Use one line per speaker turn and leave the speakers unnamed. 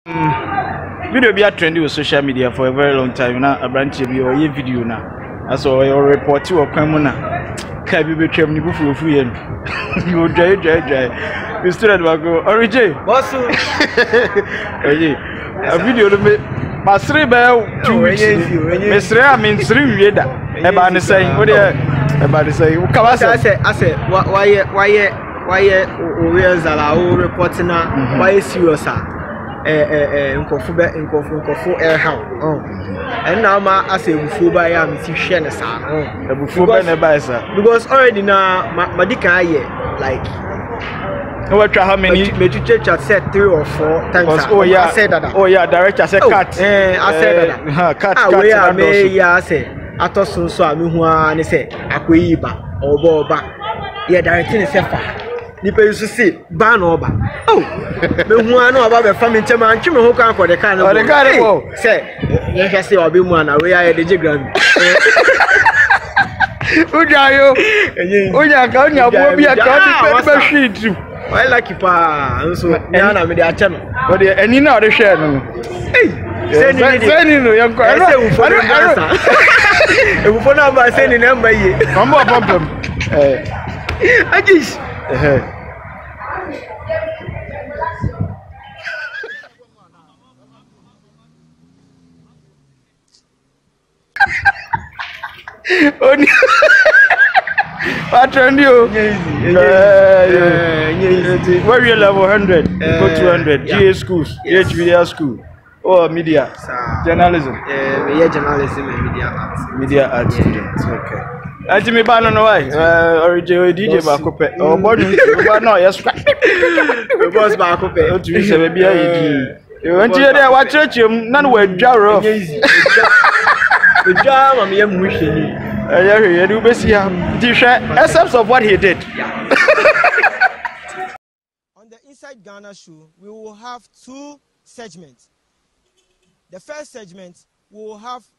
Video be a trendy with social media for a very long time. Now a branch of your video now. As well, your report you or Kamuna. Can be became you for free and you dry. You still at go. Origin. What's a video to me. Masri bell 2 weeks. Mister, I mean 3 years. About the same. What about the same? I said, why we are reporting now? Why serious? Nkofu how and now I say before by am see share na sa before by na buy sir because already na madika here like what how many me to church said 3 or 4 times oh yeah I said that director said cut I said that cut we are me yeah say atoso so am hu an say akoyi ba oba yeah directing say fa nipa yusu see ban oba oh me hu an oba be family chema antwe me ho kan ko de kan no say ye hwe say obi mu ana we are the jigram ujayo uja ka unya bo bi aka di pe sheet why like pa so ya na me de ache no o de eni na o de share no say ni no yan ko say u fo e fo na ba say ni na mba ye mbo problem Agis. What trend you? Where you level 100? Go 200. GA schools, HBDR school, or media, journalism.
Yeah, journalism and media arts.
Students. Okay. Ati me ba no why origin DJ ba ko pe o bodu ba no yes
boss ba ko pe
o tu se be bia yi di o nti dey wa churchem na no wa dwaro
dwa ma me mu hweli
you do be see di hwe except of what he did.
On the Inside Ghana show, we will have 2 segments. The first segment we will have